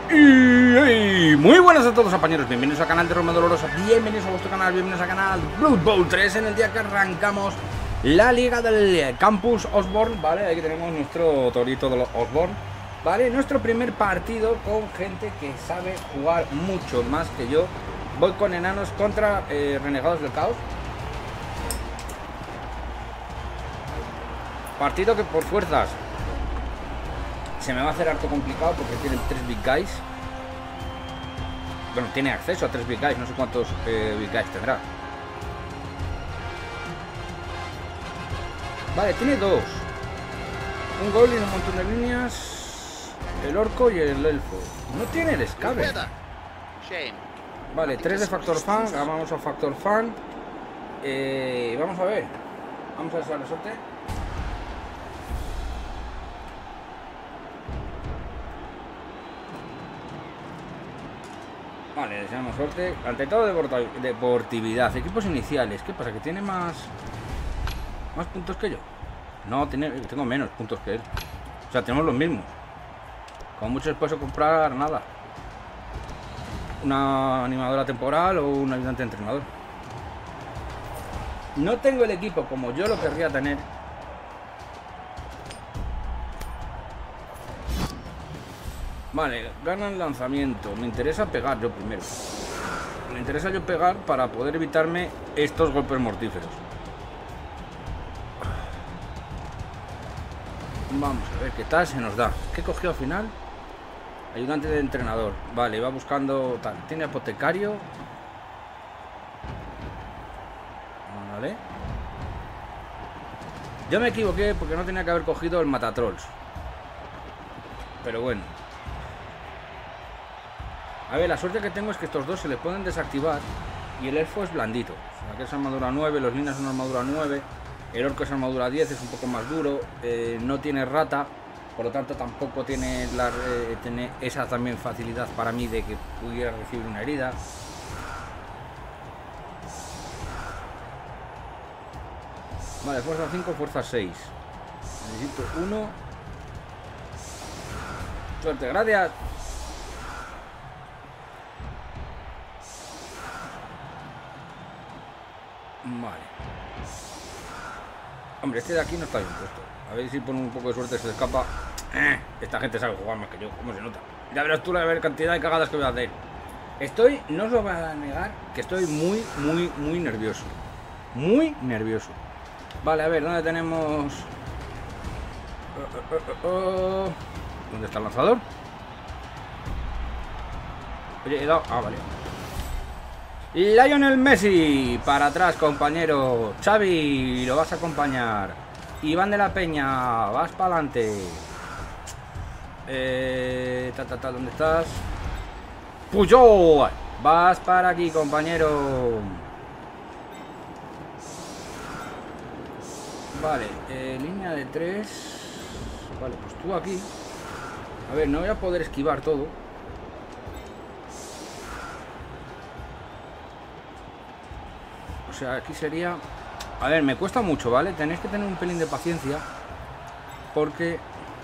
Y muy buenas a todos, compañeros, bienvenidos al canal de Roma Dolorosa, bienvenidos a vuestro canal, bienvenidos al canal Blood Bowl 3 en el día que arrancamos la liga del Campus Osborne, ¿vale? Aquí tenemos nuestro torito de los Osborne, ¿vale? Nuestro primer partido con gente que sabe jugar mucho más que yo. Voy con enanos contra renegados del caos. Partido que por fuerzas se me va a hacer harto complicado porque tienen 3 big guys. Bueno, tiene acceso a 3 big guys, no sé cuántos big guys tendrá. Vale, tiene 2. Un goblin, un montón de líneas, el orco y el elfo. No tiene el escape. Vale, 3 de factor fan, vamos a factor fan. Vamos a ver. Vamos a hacer la suerte. Vale, deseamos suerte. Ante todo deportividad. Equipos iniciales. ¿Qué pasa? ¿Que tiene más puntos que yo? No, tengo menos puntos que él. O sea, tenemos los mismos. Como mucho les puedo comprar nada. Una animadora temporal o un ayudante entrenador. No tengo el equipo como yo lo querría tener. Vale, gana el lanzamiento. Me interesa pegar yo primero. Me interesa yo pegar para poder evitarme estos golpes mortíferos. Vamos a ver qué tal se nos da. ¿Qué cogió al final? Ayudante de entrenador. Vale, va buscando tal. Tiene apotecario. Vale. Yo me equivoqué porque no tenía que haber cogido el matatrolls. Pero bueno. A ver, la suerte que tengo es que estos dos se les pueden desactivar y el elfo es blandito. O sea, que es armadura 9, los líneas son armadura 9, el orco es armadura 10, es un poco más duro, no tiene rata, por lo tanto tampoco tiene, tiene esa también facilidad para mí de que pudiera recibir una herida. Vale, fuerza 5, fuerza 6. Necesito 1. Suerte, gracias. Vale. Hombre, este de aquí no está bien puesto. A ver si por un poco de suerte se escapa. Esta gente sabe jugar más que yo, ¿cómo se nota? Ya verás tú la cantidad de cagadas que voy a hacer. No os lo voy a negar, que estoy muy nervioso. Muy nervioso. Vale, a ver, ¿dónde tenemos? ¿Dónde está el lanzador? Oye, he dado... Ah, vale. Lionel Messi, para atrás, compañero. Xavi, lo vas a acompañar. Iván de la Peña, vas para adelante. ¿Dónde estás? Puyol, vas para aquí, compañero. Vale, línea de 3. Vale, pues tú aquí. A ver, no voy a poder esquivar todo. O sea, aquí sería... A ver, me cuesta mucho, ¿vale? Tenéis que tener un pelín de paciencia. Porque...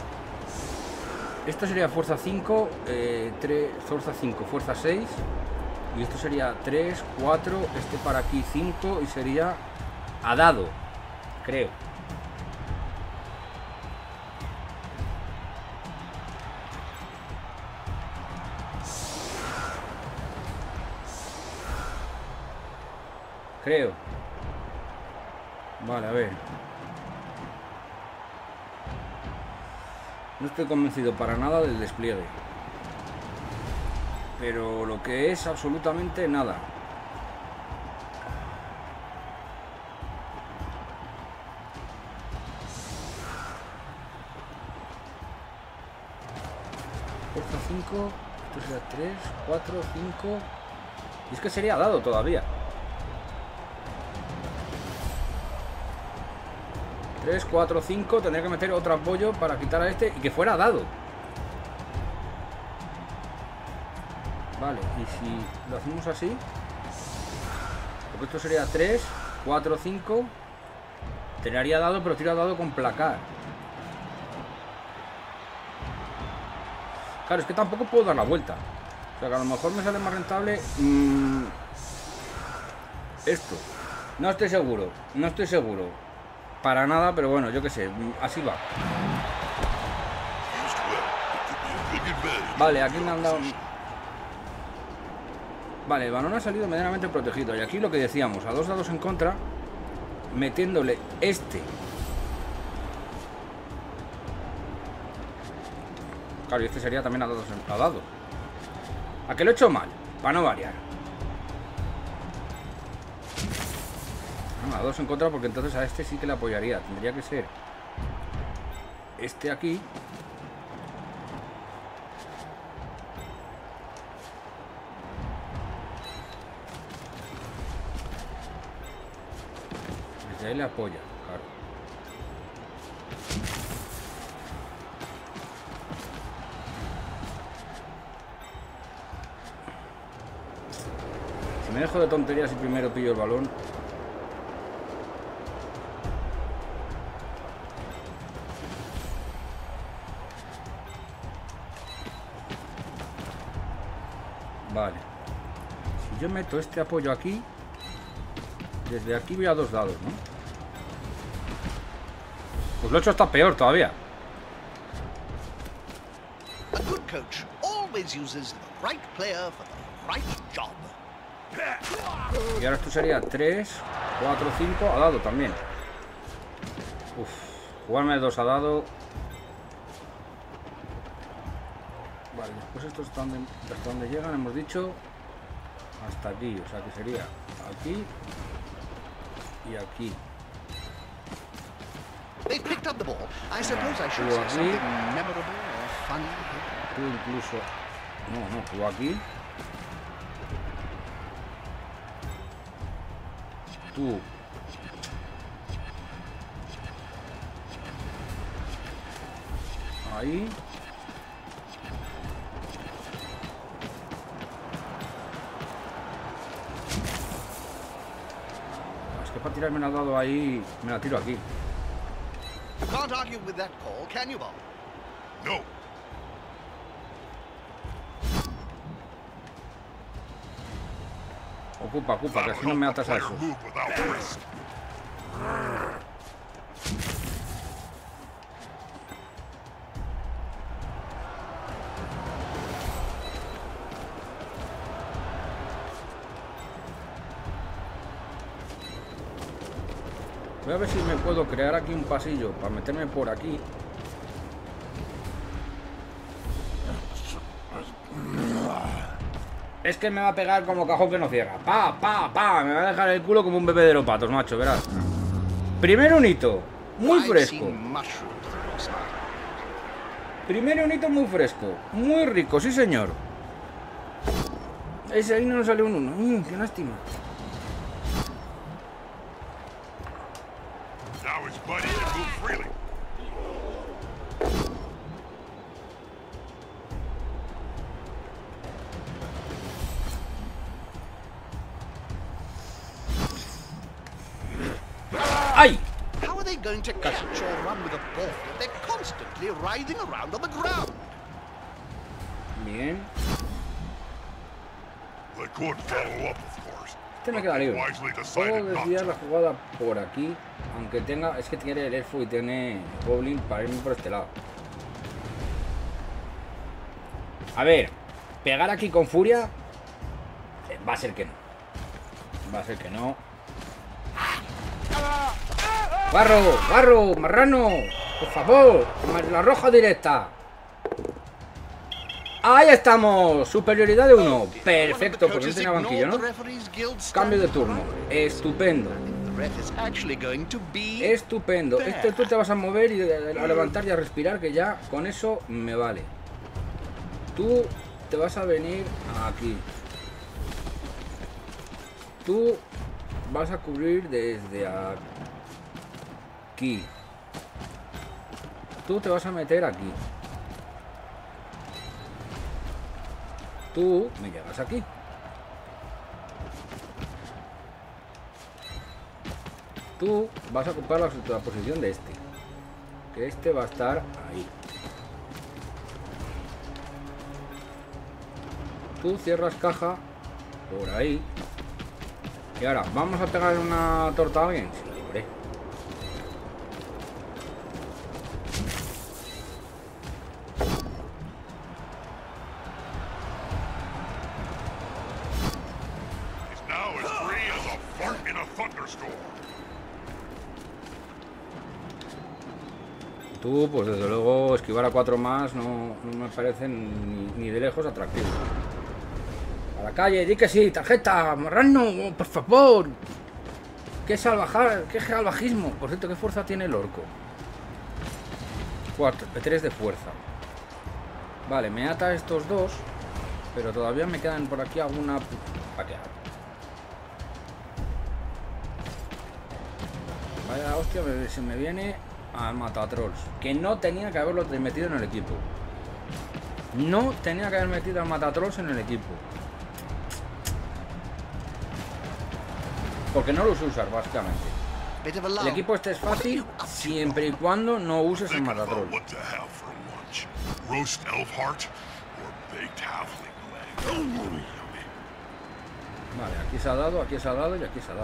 Esto sería fuerza 5, fuerza 5, fuerza 6. Y esto sería 3, 4, este para aquí 5. Y sería a dado, creo. Creo. Vale, a ver. No estoy convencido para nada del despliegue. Pero lo que es absolutamente nada. Fuerza 5. Esto sería 3, 4, 5. Y es que sería dado todavía. 3, 4, 5, tendría que meter otro apoyo para quitar a este y que fuera dado. Vale, y si lo hacemos así, porque esto sería 3, 4, 5, tiraría dado, pero tira dado con placar. Claro, es que tampoco puedo dar la vuelta. O sea, que a lo mejor me sale más rentable esto. No estoy seguro. No estoy seguro. Para nada, pero bueno, yo qué sé. Así va. Vale, aquí me han dado... Vale, el balón ha salido medianamente protegido. Y aquí lo que decíamos, a 2 dados en contra, metiéndole este. Claro, y este sería también a dados. ¿A que lo he hecho mal? Para no variar. A 2 en contra, porque entonces a este sí que le apoyaría. Tendría que ser este aquí. Desde ahí le apoya, claro. Si me dejo de tonterías y primero pillo el balón. Vale. Si yo meto este apoyo aquí, desde aquí voy a 2 dados, ¿no? Pues lo he hecho hasta peor todavía. A good coach always uses the right player for the right job. Y ahora esto sería 3, 4, 5 a dado también. Uf, jugarme 2 a dado. Vale, después estos hasta donde llegan, hemos dicho. Hasta aquí, o sea que sería aquí y aquí. They picked up the ball. I suppose I should say something memorable or funny. Tú incluso... No, tú aquí. Tú. Ahí. Es que para tirarme la dado ahí, me la tiro aquí. You can't argue with that call, can you, Bob? No. Ocupa, que así no me atas a eso. Voy a ver si me puedo crear aquí un pasillo para meterme por aquí. Es que me va a pegar como cajón que no cierra. Pa. Me va a dejar el culo como un bebedero de patos, macho, verás. Primero un hito. Muy fresco. Primero un hito muy fresco. Muy rico, sí señor. Ese ahí no nos salió un 1. Qué lástima. Now it's buddy and move freely. ¡Ay! How are they going to catch or run with a ball if they're constantly writhing around on the ground? Bien. They could follow up, of course. Este me queda libre. Wisely Puedo decided not desviar to. la jugada por aquí. Aunque tenga... Es que tiene el elfo y tiene Goblin para irme por este lado. A ver. Pegar aquí con furia. Va a ser que no. Va a ser que no. ¡Barro! ¡Marrano! ¡Por favor! ¡La roja directa! ¡Ahí estamos! Superioridad de 1. Perfecto, porque no tenía banquillo, ¿no? Cambio de turno. Estupendo. Estupendo. Tú te vas a mover y a levantar y a respirar, que ya con eso me vale. Tú te vas a venir aquí. Tú vas a cubrir desde aquí. Tú te vas a meter aquí. Tú me llegas aquí. Tú vas a ocupar la posición de este. Que este va a estar ahí. Tú cierras caja por ahí. Y ahora, ¿vamos a pegar una torta a alguien? Sí, hombre. He's now as free as a fart in a thunderstorm. Tú, pues desde luego, esquivar a 4 más no me parece ni de lejos atractivo. A la calle, di que sí, tarjeta, marrano, por favor. Qué salvajismo. Por cierto, ¿qué fuerza tiene el orco? 3 de fuerza. Vale, me ata estos dos, pero todavía me quedan por aquí alguna paqueada. Vaya hostia, se me viene a Matatrolls, que no tenía que haberlo metido en el equipo. No tenía que haber metido a Matatrolls en el equipo. Porque no los usas, básicamente. Bit of a El lull. equipo este es fácil siempre y cuando no uses el Thinking about Matatroll. what to have for lunch. Roast elf heart or baked halfling leg. Oh, yummy. Vale, aquí se ha dado y aquí se ha dado.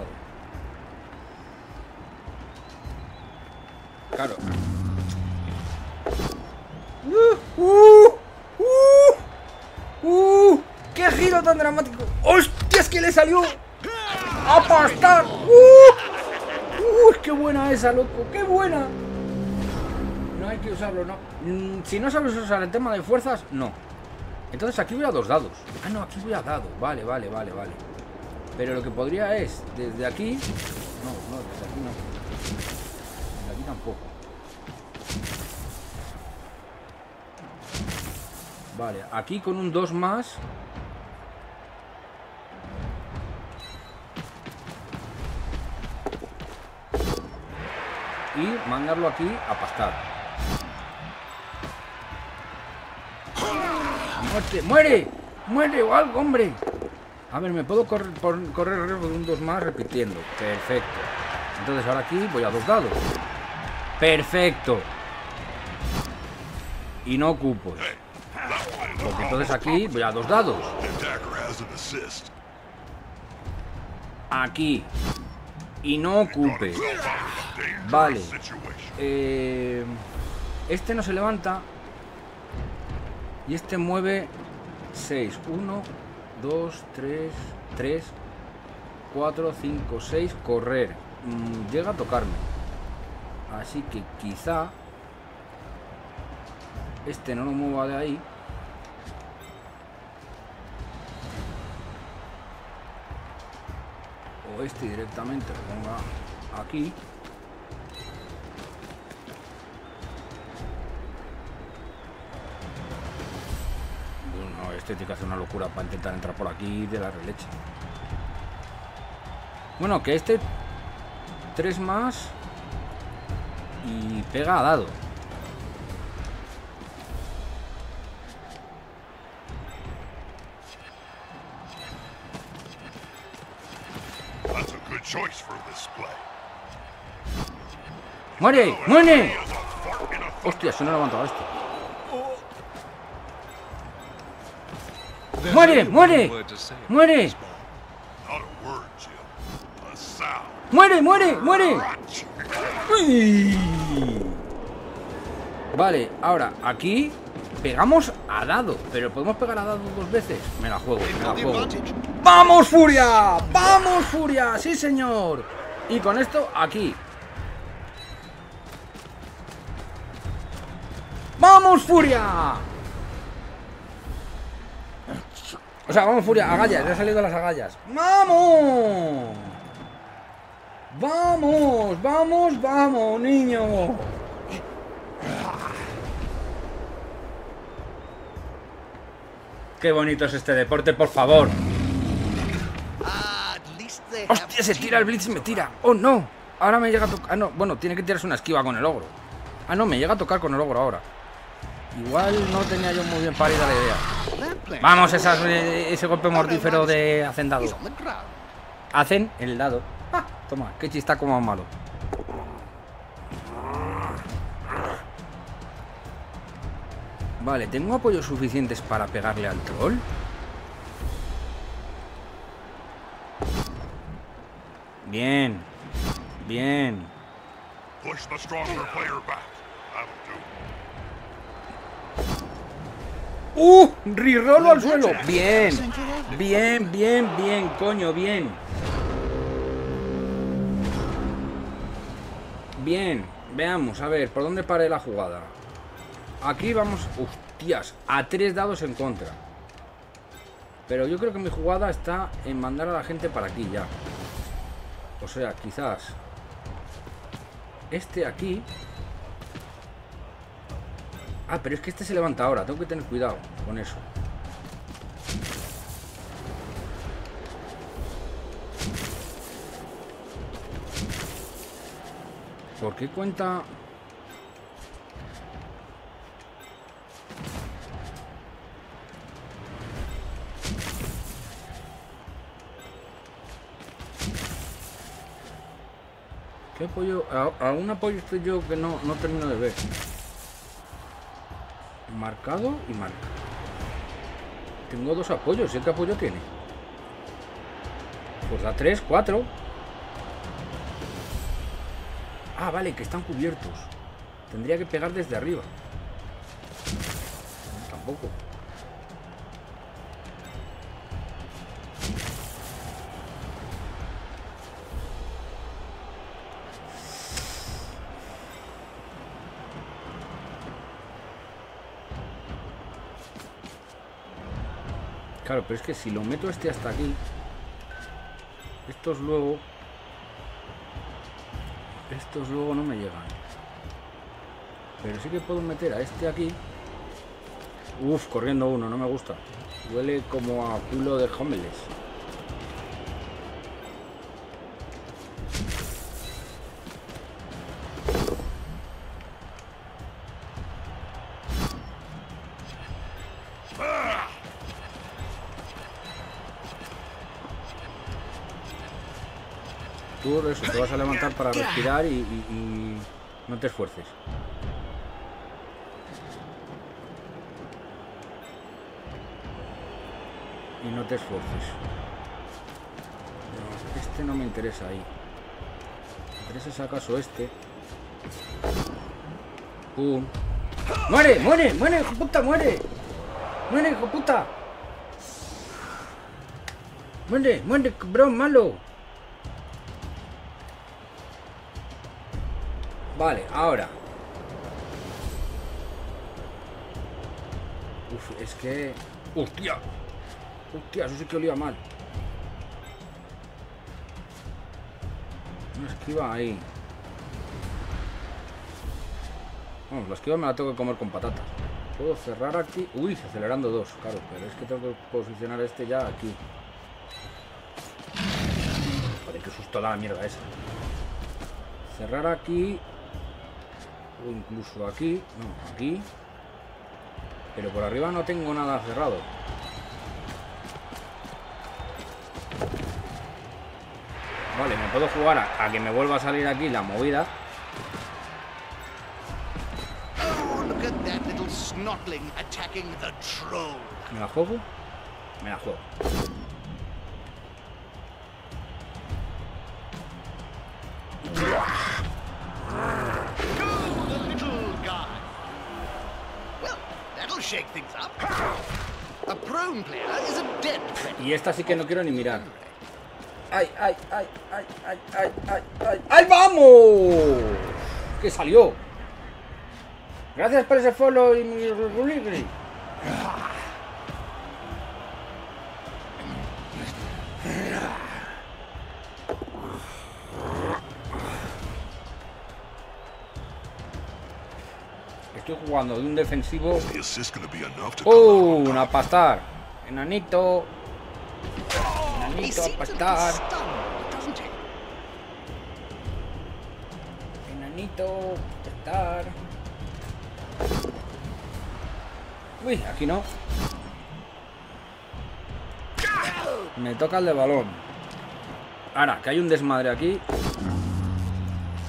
Claro. ¡Qué giro tan dramático! ¡Hostia, es que le salió a pastar! ¡Qué buena esa, loco! ¡Qué buena! No hay que usarlo, no. Si no sabes usar el tema de fuerzas, no. Entonces aquí voy a 2 dados. Ah, no, aquí voy a dado. Vale. Pero lo que podría es, desde aquí... No, desde aquí no. Desde aquí tampoco. Vale, aquí con un 2 más... Y mandarlo aquí a pastar. ¡Muere! ¡Muere o algo, hombre! A ver, me puedo correr el riesgo de un 2 más repitiendo. Perfecto. Entonces ahora aquí voy a 2 dados. Perfecto. Y no cupos. Porque entonces aquí voy a 2 dados. The attacker has an assist. Aquí. Y no ocupe. Got himself out of a dangerous Vale. situation. Este no se levanta. Y este mueve 6. 1, 2, 3, 4, 5, 6. Correr. Llega a tocarme. Así que quizá este no lo mueva de ahí. O este directamente lo ponga aquí. Bueno, este tiene que hacer una locura para intentar entrar por aquí de la releche. Bueno, que este 3 más y pega a dado. That's a good choice for display. ¡Muere! ¡Muere! As a fart in a Hostia, se no ha levantado este. ¡Muere! ¡Muere! ¡Muere! Not a word, Jim. A sound. ¡Muere! ¡Muere! ¡Uy! Vale, ahora aquí pegamos a dado. Pero podemos pegar a dado 2 veces. Me la juego, me la Got the juego. advantage. ¡Vamos, Furia! ¡Vamos, Furia! ¡Sí, señor! Y con esto aquí. ¡Vamos, Furia! O sea, vamos, Furia, agallas, ya han salido las agallas. ¡Vamos! ¡Vamos! ¡Vamos, vamos, niño! ¡Qué bonito es este deporte, por favor! At least they have ¡Hostia, se tira el blitz y me tira! ¡Oh, no! Ahora me llega a tocar... Ah, no, bueno, tiene que tirarse una esquiva con el ogro. Ah, no, me llega a tocar con el ogro ahora. Igual no tenía yo muy bien parida la idea. They're playing. Vamos, ese golpe mortífero de hacendado. He's on the ground. Hacen el dado. Ah, toma, qué chistaco más malo. Vale, ¿tengo apoyos suficientes para pegarle al troll? Bien. Bien. Push the stronger player back. That'll do. Rirolo al suelo. Bien. Bien, bien, bien, coño, bien. Bien. Veamos, a ver, ¿por dónde paré la jugada? Aquí vamos... Hostias, a 3 dados en contra. Pero yo creo que mi jugada está en mandar a la gente para aquí ya. O sea, quizás... Este aquí... Ah, pero es que este se levanta ahora. Tengo que tener cuidado con eso. ¿Por qué cuenta...? ¿Qué apoyo? A un apoyo estoy yo que no termino de ver. Marcado y marca. Tengo 2 apoyos. ¿Y qué apoyo tiene? Pues da 3, 4. Ah, vale, que están cubiertos. Tendría que pegar desde arriba. No, tampoco. Claro, pero es que si lo meto este hasta aquí, estos luego no me llegan. Pero sí que puedo meter a este aquí. Uf, corriendo uno, no me gusta. Huele como a culo de homeless. Tú eso, te vas a levantar para respirar y no te esfuerces. Y no te esfuerces. No, este no me interesa ahí. Me interesa si acaso este. ¡Pum! ¡Muere! ¡Muere! ¡Muere, hijo puta! ¡Muere! ¡Muere, hijo puta! ¡Muere! ¡Muere, cabrón malo! Vale, ahora. Uf, es que... ¡Hostia! ¡Hostia! Eso sí que olía mal. Una esquiva ahí. Vamos, la esquiva me la tengo que comer con patatas. Puedo cerrar aquí... Uy, acelerando 2, claro. Pero es que tengo que posicionar este ya aquí. Joder, qué susto da la mierda esa. Cerrar aquí... O incluso aquí, no, aquí. Pero por arriba no tengo nada cerrado. Vale, me puedo jugar a que me vuelva a salir aquí la movida. Oh, look at that little snotling attacking the troll. ¿Me la juego? Me la juego. Shake things up. A prone player is a dead threat. Y esta sí que no quiero ni mirar. ¡Ay, ay, ay, ay, ay, ay, ay, ay! ¡Ahí vamos! ¡Que salió! Gracias por ese follow y mi ruligri. Estoy jugando de un defensivo. ¡Una a pastar! Enanito. Enanito a pastar. Enanito a pastar. Uy, aquí no. Me toca el de balón. Ahora, que hay un desmadre aquí.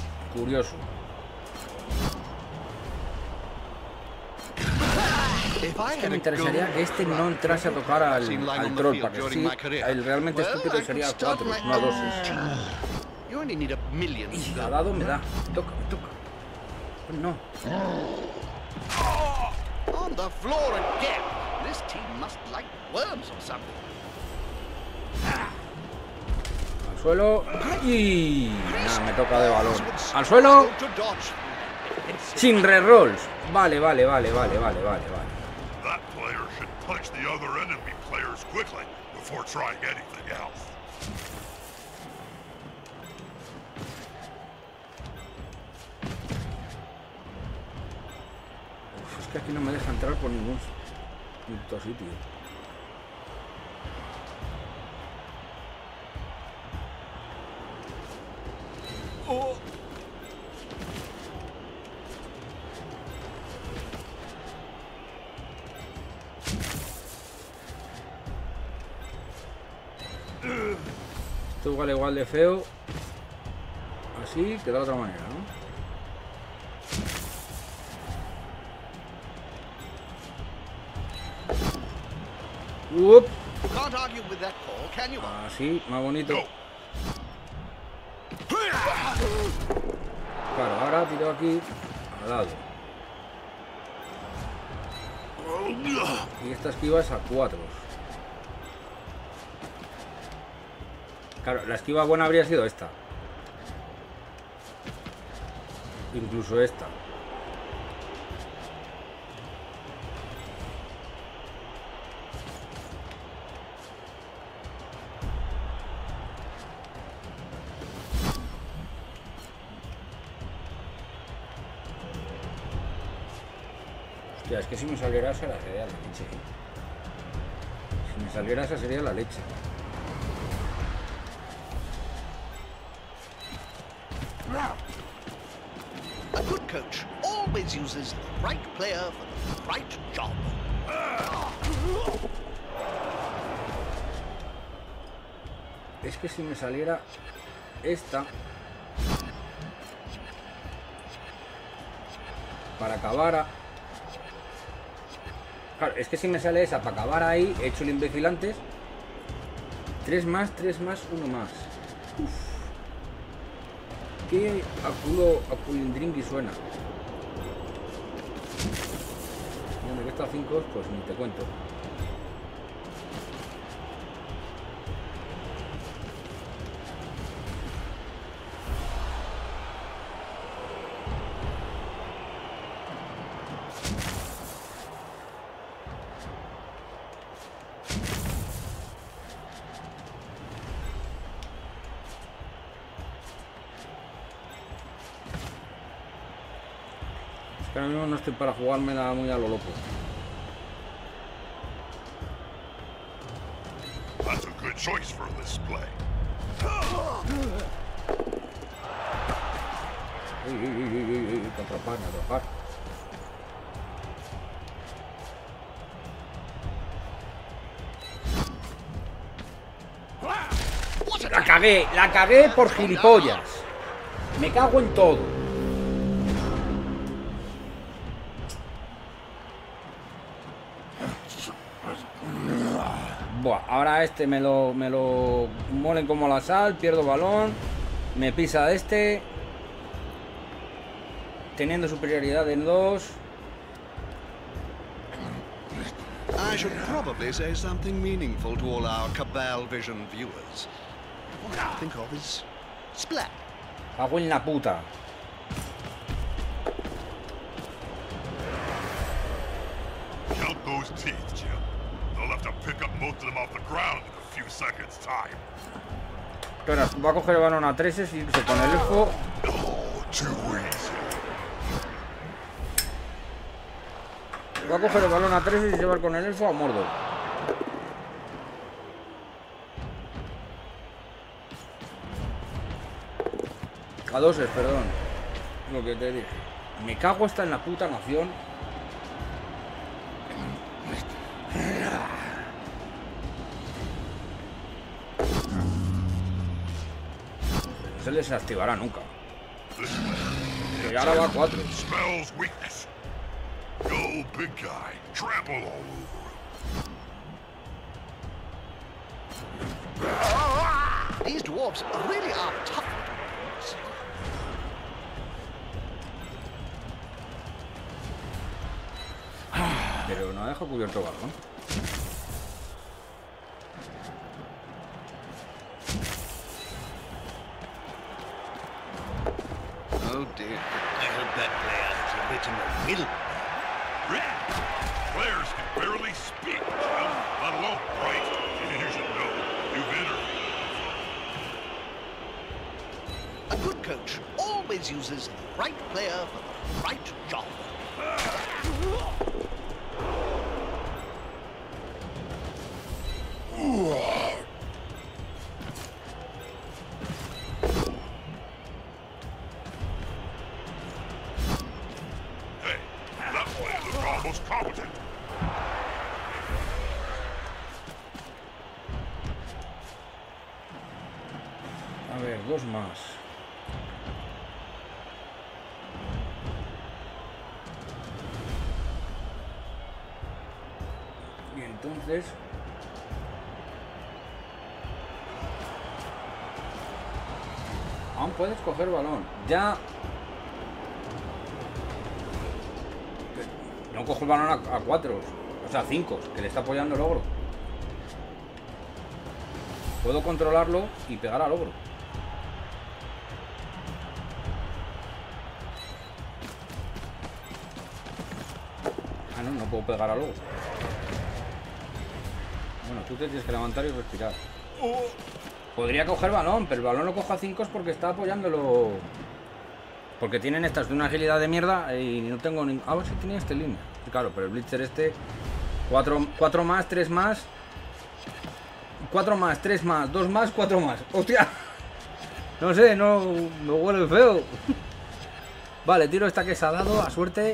Curioso. If Es que me interesaría que este no entrase a tocar al troll, para que sí, el realmente estúpido sería a 4, no a 2. You only need a million. Y a dado me da. Toca. No. On the floor again. This team must like worms or something. Al suelo. Y nada, me toca de balón. Al suelo. Sin rerolls. Vale. That player should punch the other enemy players quickly before trying anything else. Es que aquí no me deja entrar por ningún sitio. Oh. Esto igual de feo. Así que de otra manera, ¿no? Can't argue with that call, can you? Así, más bonito. Claro, ahora tiro aquí al lado. Y esta esquiva es a 4. Claro, la esquiva buena habría sido esta. Incluso esta. Hostia, es que si me saliera esa sería la leche. Si me saliera esa sería la leche. A good coach always uses the right player for the right job. Es que si me saliera esta para acabar claro, es que si me sale esa para acabar ahí, he hecho el imbécil antes. 3 más, 1 más. Uf. Qué a culindringui suena. Y donde que está 5, pues ni te cuento. Es que ahora mismo no estoy para jugármela muy a lo loco. That's a good choice for this play. Atrapar. La cagué por gilipollas. Me cago en todo. Buah, ahora este me lo molen como la sal, pierdo balón, me pisa este, teniendo superioridad en 2. I should probably say something meaningful to all our Cabal Vision viewers. All I can think of is splat. Hago en la puta. Count those teeth, Jim. They'll have to pick up most of them off the ground in a few seconds' time. Ahora va a coger el balón a 13 y irse con el elfo. Oh, too easy. Va a coger el balón a 13 y se va con el elfo a Mordor. A 2, perdón. Lo que te dije. Me cago hasta en la puta nación. No se les activará nunca. Y ahora va a 4. Smells weakness. Go big guy. Trample all over him. These dwarves really are tough. Pero no dejo cubierto el balón. Oh dear. I hope that player has a bit in the middle. Players can barely speak, Jim, let alone write. You should know. You've entered. A good coach always uses the right player for the right job. Hey, that play looked almost competent. A ver, dos más. Y entonces... aún puedes coger balón. Ya... no cojo el balón a 4. O sea, 5. Que le está apoyando el ogro. Puedo controlarlo y pegar al ogro. Ah, no, no puedo pegar al ogro. Bueno, tú te tienes que levantar y respirar. Podría coger balón, pero el balón lo cojo a 5 porque está apoyándolo. Porque tienen estas de una agilidad de mierda y no tengo ni... ah, sí tiene este línea. Claro, pero el Blitzer este... 4 más, 3 más... 4 más, 3 más, 2 más, 4 más. ¡Hostia! No sé, no me huele feo. Vale, tiro esta que se ha dado, a suerte.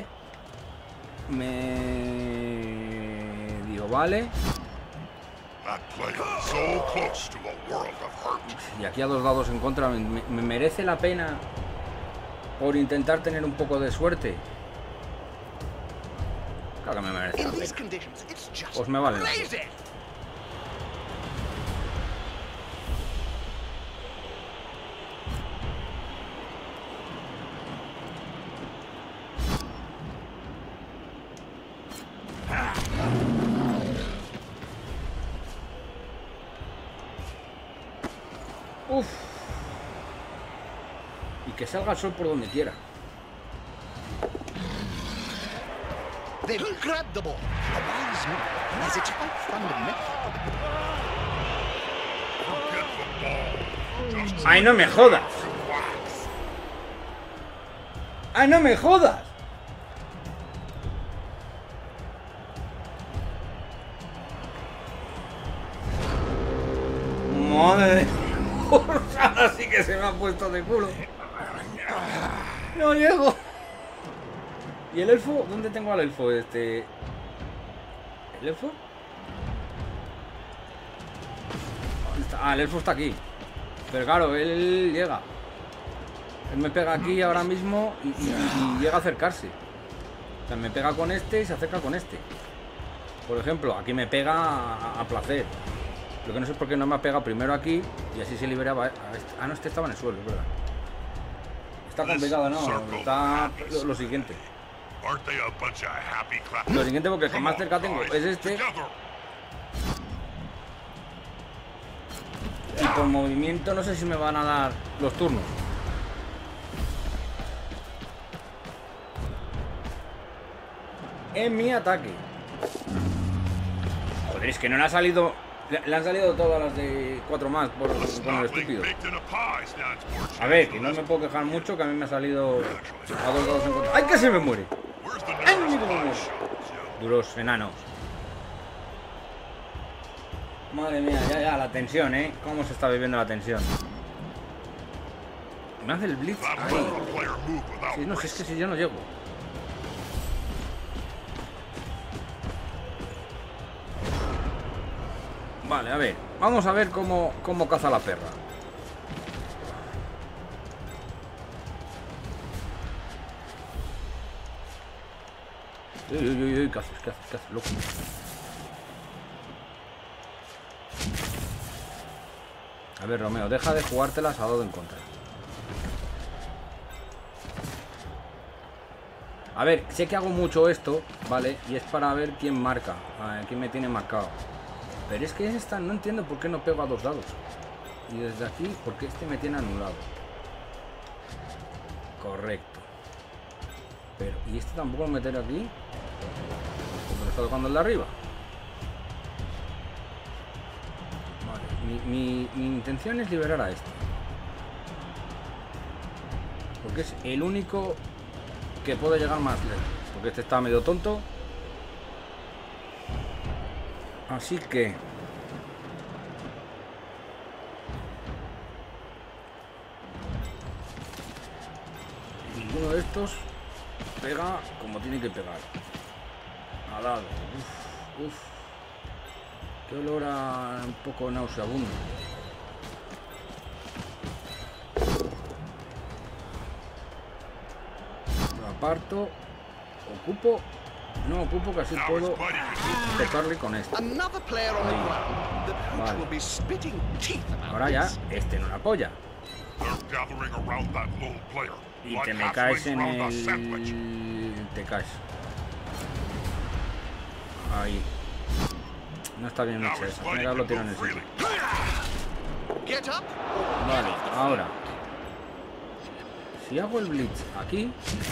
Me... digo, vale. That player is so close to a world of hurt. Y aquí a 2 dados en contra. ¿Me merece la pena por intentar tener un poco de suerte? Claro que me merece la pena. Pues me vale. Uf. Y que salga el sol por donde quiera. They grab the ball. A wise move, as it's quite fundamental. Forget the ball. Just ¡Ay, no me jodas! ¡Ay, no me jodas! Madre. Ahora sí que se me ha puesto de culo. No llego. ¿Y el elfo? ¿Dónde tengo al elfo? ¿El elfo? Ah, el elfo está aquí. Pero claro, él llega. Él me pega aquí ahora mismo y llega a acercarse. O sea, me pega con este y se acerca con este. Por ejemplo, aquí me pega a placer. Lo que no sé es por qué no me ha pegado primero aquí y así se liberaba a este. Ah, no, este estaba en el suelo, es verdad. Está complicado, ¿no? Está lo siguiente. Lo siguiente porque el que más cerca tengo es este. Y por movimiento no sé si me van a dar los turnos. En mi ataque. Joder, es que no le ha salido... Le han salido todas las de 4 más con el estúpido. A ver, que no me puedo quejar mucho, que a mí me ha salido a 2 dados en contra. ¡Ay, que se me muere! ¡Ay, que me muere! Duros enanos. Madre mía, ya, la tensión, ¿eh? ¿Cómo se está viviendo la tensión? Me hace el blitz ahí. Sí, no sé, es que si yo no llego. Vale, a ver. Vamos a ver cómo caza la perra. Uy, uy, uy, ¿qué haces? ¿Qué haces? ¿Qué haces, loco? A ver, Romeo, deja de jugártelas a dado en contra. A ver, sé que hago mucho esto, ¿vale? Y es para ver quién marca, quién me tiene marcado. Pero es que esta no entiendo por qué no pego a 2 dados. Y desde aquí, ¿por qué este me tiene anulado? Correcto. Pero, ¿y este tampoco lo meteré aquí? Porque lo está tocando el de arriba. Vale, mi intención es liberar a este. Porque es el único que puede llegar más lejos. Porque este está medio tonto. Así que... ninguno de estos pega como tiene que pegar. Ha dado. Uf, uf. Qué olor a un poco nauseabundo. Lo aparto. Ocupo. No ocupo, casi puedo tocarle con este. Ahora ya, este no la apoya. Y te me caes en el... te caes. Ahí. No está bien hecho eso. Mira, lo tiro en el sitio. Vale, ahora. Si hago el blitz aquí...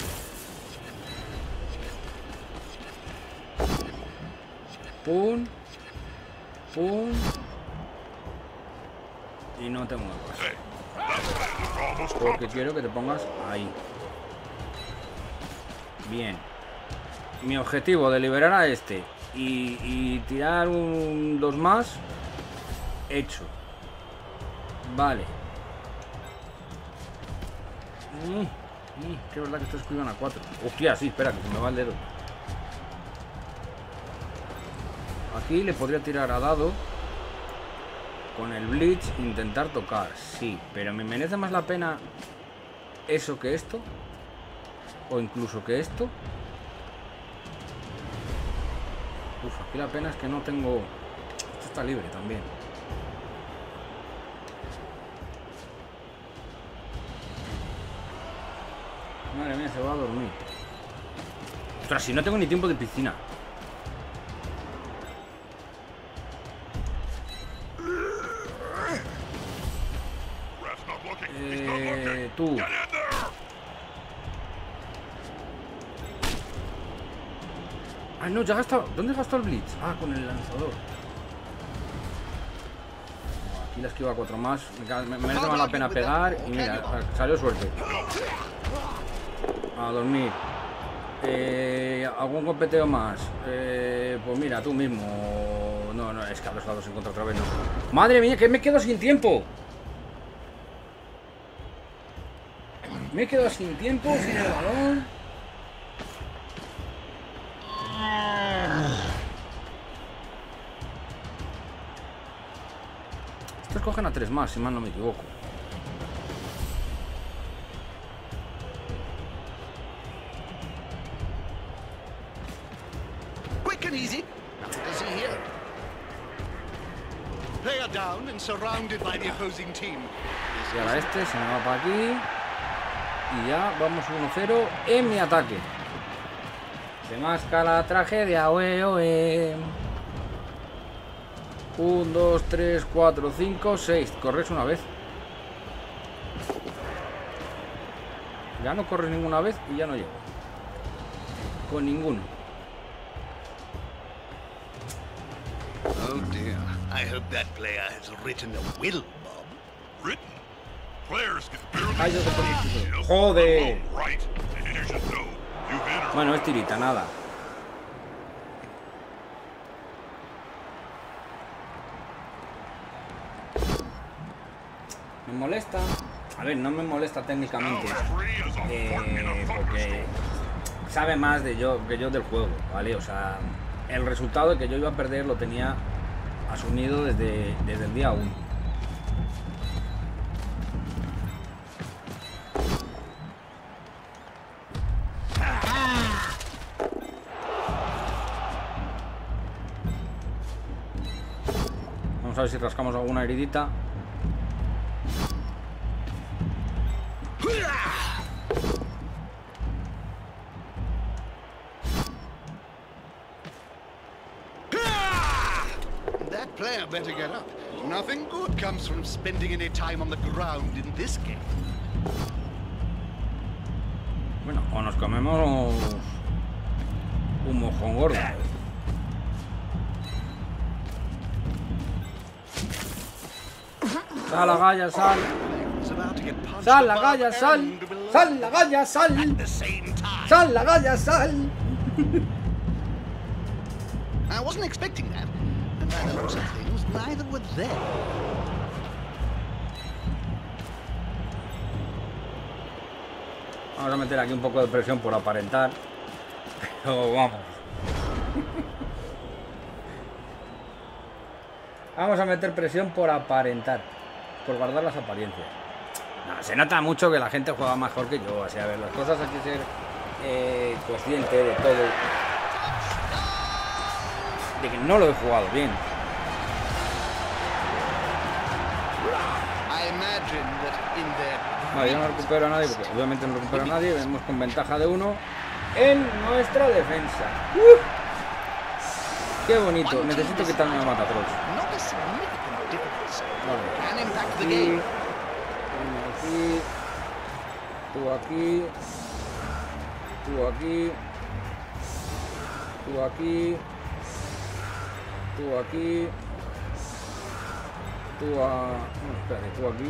pum. Pum. Y no tengo una cosa. Porque quiero que te pongas ahí. Bien. Mi objetivo de liberar a este y tirar un 2 más. Hecho. Vale. Que es verdad que estos escriban a 4. Hostia, sí, espera, que se me va el dedo. Aquí le podría tirar a dado. Con el blitz intentar tocar, sí, pero me merece más la pena eso que esto, o incluso que esto. Uf, aquí la pena es que no tengo... esto está libre también. Madre mía, se va a dormir. Ostras, si no tengo ni tiempo de piscina. Tú. Ah, no, ya ha gastado. ¿Dónde gastó el blitz? Ah, con el lanzador. Aquí la esquiva 4 más. Me merece más la pena pegar. Y mira, salió suerte. A dormir. ¿Algún competeo más? Pues mira, tú mismo. No, es que a los lados en contra otra vez no. Madre mía, que me quedo sin tiempo. Me he quedado sin tiempo, sin el balón. Estos cogen a 3 más, si mal no me equivoco. Quick and easy. See here. Player down and surrounded by the opposing team. Y ahora este se me va para aquí. Y ya vamos 1-0 en mi ataque. Se masca la tragedia, oe. 1, 2, 3, 4, 5, 6. Corres una vez. Ya no corres ninguna vez y ya no llego. Con ninguno. Oh dear. I hope that player has written a will, Bob. Written? Players can barely... Ay, yo te pongo... ¡Joder! Right. You should know. You've entered... Bueno, es tirita, nada. Me molesta. A ver, no me molesta técnicamente. Porque sabe más de que yo del juego, ¿vale? O sea, el resultado de que yo iba a perder lo tenía asumido desde el día 1. a ver si rascamos alguna heridita. That player better get up. Nothing good comes from spending any time on the ground in this game. Bueno, o nos comemos un mojón gordo. Sal, la galla, sal. Sal, la galla, sal. Sal, la galla, sal. Sal, la galla, sal. I wasn't expecting that. And by the looks of things, neither were they. Vamos a meter aquí un poco de presión por aparentar. Pero vamos. Vamos a meter presión por aparentar. Por guardar las apariencias. No, se nota mucho que la gente juega mejor que yo. Así, a ver, las cosas hay que ser consciente de todo. De que no lo he jugado bien. Vale, yo no recupero a nadie, porque obviamente no recupero a nadie. Vemos con ventaja de 1 en nuestra defensa. ¡Qué bonito! Necesito quitarme la matatrolls. Vale. Aquí. Aquí. Tú aquí. Tú aquí. Tú aquí. Tú aquí. Tú a... No, espérate, tú aquí.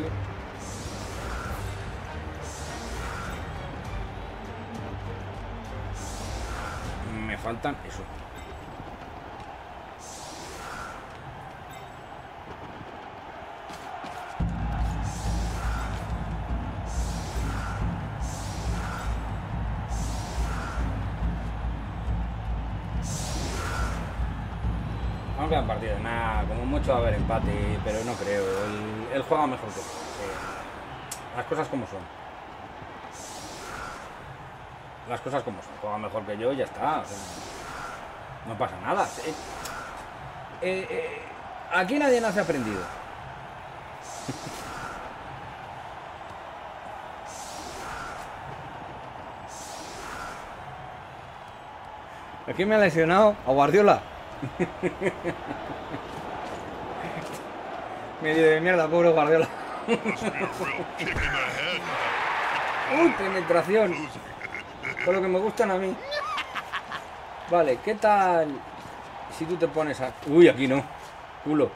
Me faltan eso. No quedan partidos, nada, como mucho va a haber empate, pero no creo. Él juega mejor que yo. Las cosas como son. Las cosas como son. Juega mejor que yo y ya está. O sea, no pasa nada. Aquí nadie nace aprendido. Aquí me ha lesionado a Guardiola. Medio de mierda, pobre Guardiola. Uy, penetración. Con lo que me gustan a mí. Vale, ¿qué tal si tú te pones a... Uy, aquí no. Culo.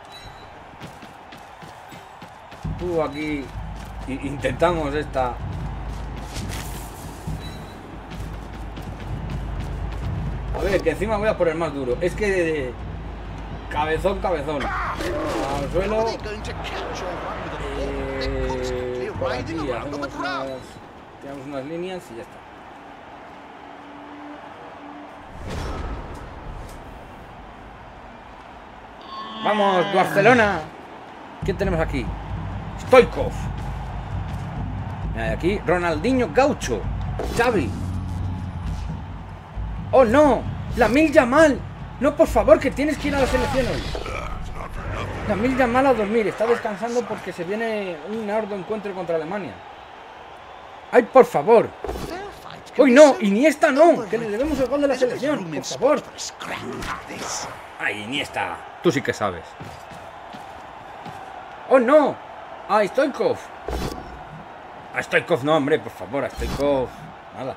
Tú aquí... Intentamos esta... A ver, que encima voy a por el más duro. Es que... Cabezón, cabezón. Al suelo. Por aquí tiramos unas líneas y ya está. ¡Vamos, Barcelona! ¿Quién tenemos aquí? Stoichkov. Mira, aquí Ronaldinho Gaucho. Xavi. ¡Oh, no! ¡Lamine Yamal! No, por favor, que tienes que ir a la selección hoy. Lamine Yamal a dormir. Está descansando porque se viene un arduo encuentro contra Alemania. ¡Ay, por favor! ¡Uy, no! ¡Iniesta no! ¡Que le debemos el gol de la selección! ¡Por favor! ¡Ay, Iniesta! Tú sí que sabes. ¡Oh, no! ¡Ay, Stoichkov! A Stoichkov no, hombre, por favor, a Stoichkov. Nada.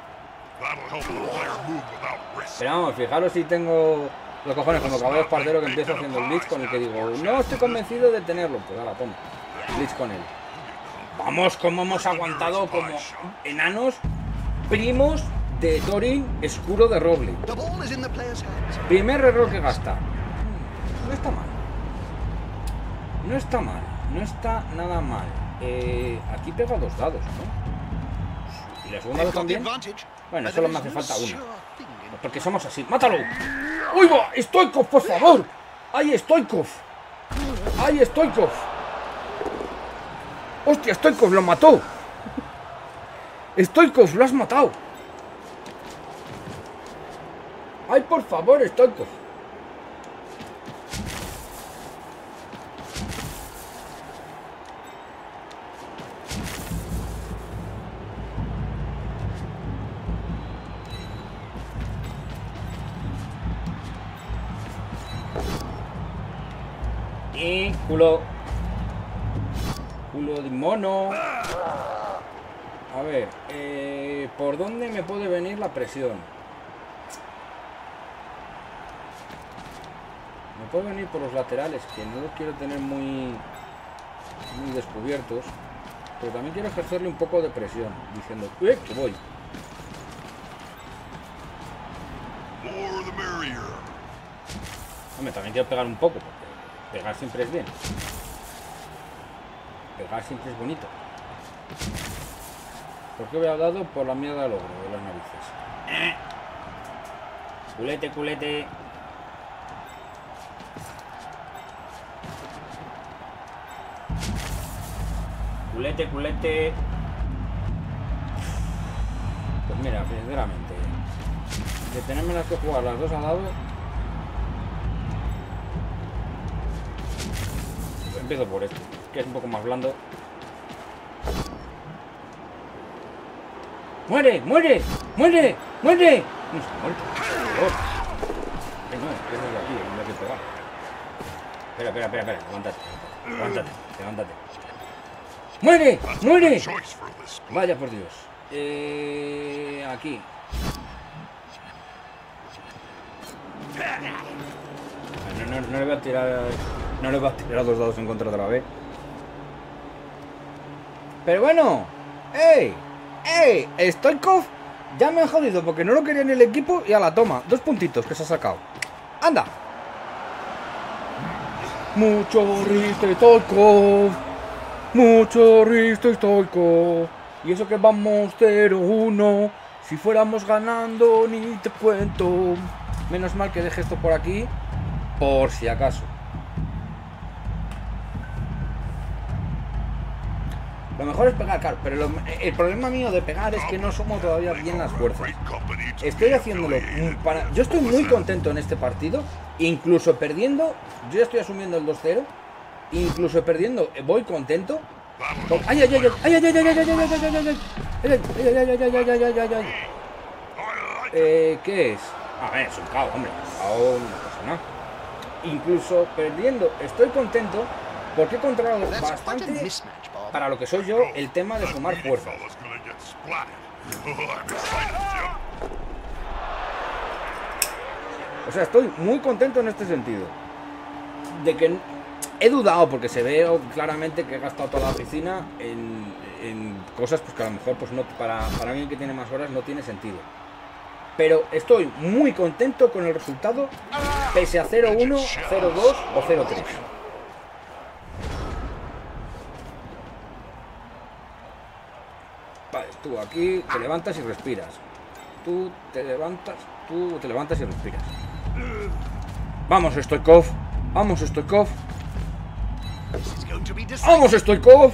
Pero vamos, fijaros si tengo los cojones como caballo espartero que empiezo haciendo el blitz con el que digo, no estoy convencido de tenerlo. Pues ahora, toma, blitz con él. Vamos, como hemos aguantado como enanos primos de Thorin Escuro de Roble. Primer error que gasta. No está mal. No está mal. No está nada mal. Aquí pega 2 dados, ¿no? Y la segunda vez también. Bueno, solo me hace falta una. Porque somos así. ¡Mátalo! ¡Uy, va! ¡Stoichkov, por favor! ¡Ay, Stoichkov! ¡Ay, Stoichkov! ¡Hostia, Stoichkov lo mató! ¡Stoichkov, lo has matado! ¡Ay, por favor, Stoichkov! Y culo. Culo de mono. A ver, ¿por dónde me puede venir la presión? Me puede venir por los laterales, que no los quiero tener muy descubiertos. Pero también quiero ejercerle un poco de presión, diciendo, que voy. More the merrier. Hombre, también quiero pegar un poco, porque pegar siempre es bien. Pegar siempre es bonito. ¿Por qué me ha dado? Por la mierda del ogro de las narices. Culete, culete. Culete, culete. Pues mira, sinceramente, de tenerme las que jugar las dos a dado, pues empiezo por este, que es un poco más blando. ¡Muere! ¡Muere! ¡Muere! ¡Muere! No se ha muerto. No, es de aquí, no hay que pegar. Espera, levántate. ¡Muere! ¡Muere! Choice for this. Vaya por Dios. Aquí. No le voy a tirar. No le voy a tirar los dados en contra otra vez. Pero bueno. ¡Ey! Stoikov ya me ha jodido porque no lo quería en el equipo y a la toma. 2 puntitos que se ha sacado. ¡Anda! Mucho riste Stoikov. Mucho riste Stoikov. Y eso que vamos 0-1. Si fuéramos ganando ni te cuento. Menos mal que deje esto por aquí, por si acaso. Lo mejor es pegar, claro, pero el problema mío de pegar es que no somos todavía bien las fuerzas. Estoy haciéndolo para... Yo estoy muy contento en este partido, incluso perdiendo, yo ya estoy asumiendo el 2-0, incluso perdiendo, voy contento. ¡Ay! ¿Qué es? Es un caos, hombre, un caos no pasa nada. Incluso perdiendo, estoy contento porque he controlado bastante, para lo que soy yo, el tema de sumar fuerzas. O sea, estoy muy contento en este sentido. De que he dudado, porque se ve claramente que he gastado toda la piscina en cosas pues que a lo mejor pues no, para alguien que tiene más horas no tiene sentido. Pero estoy muy contento con el resultado, pese a 0-1, 0-2 o 0-3. Vale, tú aquí te levantas y respiras. Tú te levantas y respiras. Vamos, Stoikov. Vamos, Stoikov. ¡Vamos, Stoikov!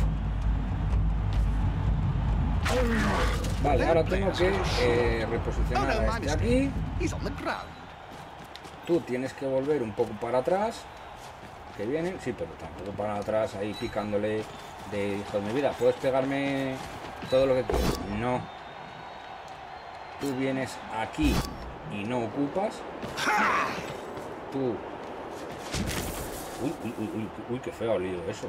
Vale, ahora tengo que reposicionar a este aquí. Tú tienes que volver un poco para atrás. Que vienen, sí, pero tampoco para atrás, ahí picándole de hijo de mi vida. ¿Puedes pegarme todo lo que quieras? No. Tú vienes aquí y no ocupas. Tú... Uy, qué feo ha olido eso.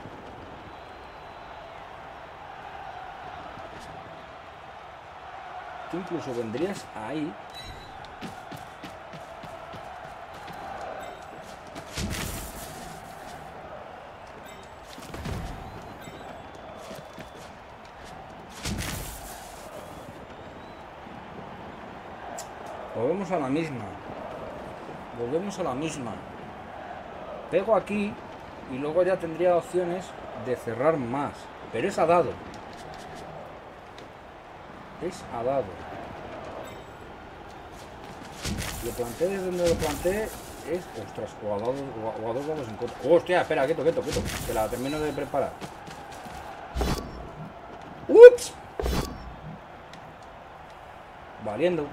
Tú incluso vendrías ahí. Volvemos a la misma. Volvemos a la misma. Pego aquí y luego ya tendría opciones de cerrar más. Pero es a dado. Es a dado. Lo planteé desde donde lo planteé. Es... Ostras, o a dos dados en contra. Hostia, espera, quieto. Que la termino de preparar. ¡Ups! Valiendo.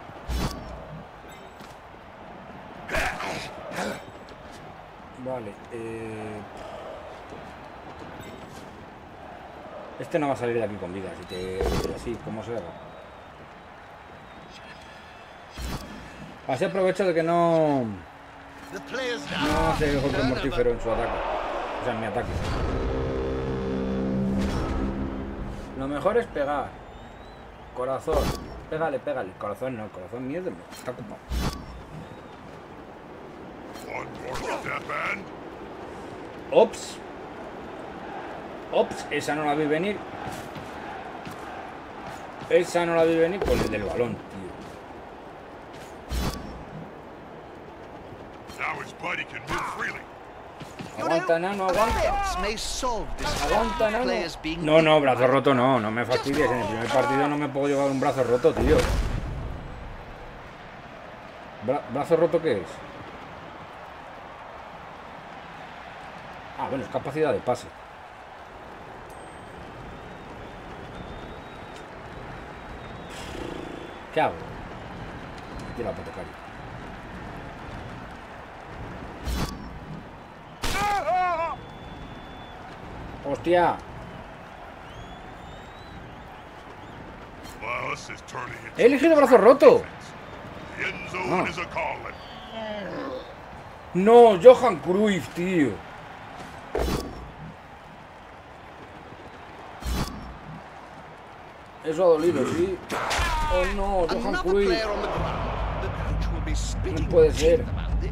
Vale, este no va a salir de aquí con vida, así que así, como se haga. Así aprovecho de que no se otro mortífero en su ataque. O sea, en mi ataque. Lo mejor es pegar. Corazón. Pégale, pégale. Corazón no, corazón mierda. Está ocupado. Ops. Ops, esa no la vi venir. Esa no la vi venir con el del balón, tío. Aguanta, nano, aguanta. Aguanta, nano. No, no, brazo roto no, no me fastidies. En el primer partido no me puedo llevar un brazo roto, tío. ¿Brazo roto qué es? Ah, bueno, es capacidad de pase. ¿Qué hago? Tira la apotecaria. ¡Hostia! ¡He elegido brazo roto! Ah. No, Johan Cruyff, tío. Eso ha dolido, sí. Oh no, Johan Cruyff. No puede ser.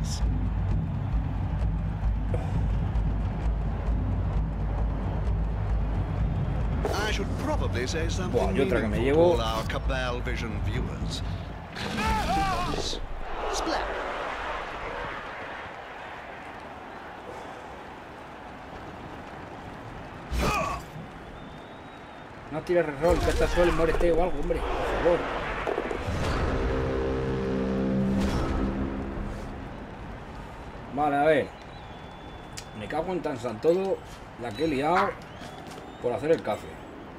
Buah, y otra que me llevo. No tires reroll, que estás solo y muérete o algo, hombre, por favor. Vale, a ver. Me cago en tan todo la que he liado por hacer el café.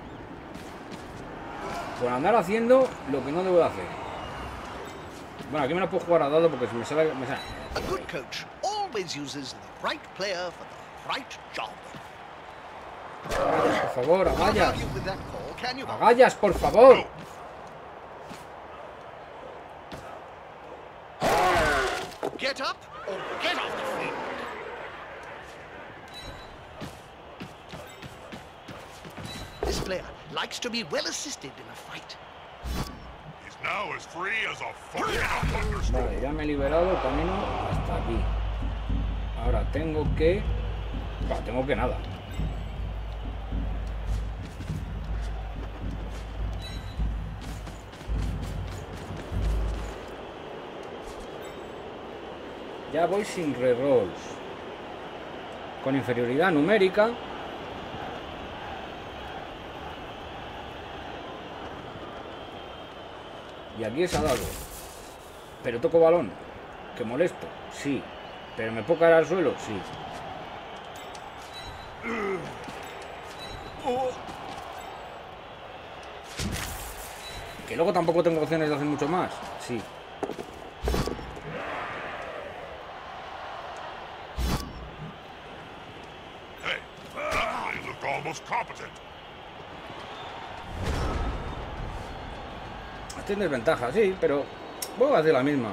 Por andar haciendo lo que no debo de hacer. Bueno, aquí me la puedo jugar a dado porque si me sale... Me sale. A good coach always uses the right player for the right job. Agallas, por favor, agallas. Agallas, por favor. Get up or get off the field. This player likes to be well assisted in a fight. He's now as free as a fucking thunderstorm. Vale, ya me he liberado el camino hasta aquí. Ahora tengo que... Bueno, tengo que nada. Ya voy sin rerolls. Con inferioridad numérica. Y aquí es a dado. Pero toco balón. ¿Que molesto? Sí. ¿Pero me puedo caer al suelo? Sí. ¿Que luego tampoco tengo opciones de hacer mucho más? Sí. Estoy en desventaja, sí, pero voy a hacer la misma.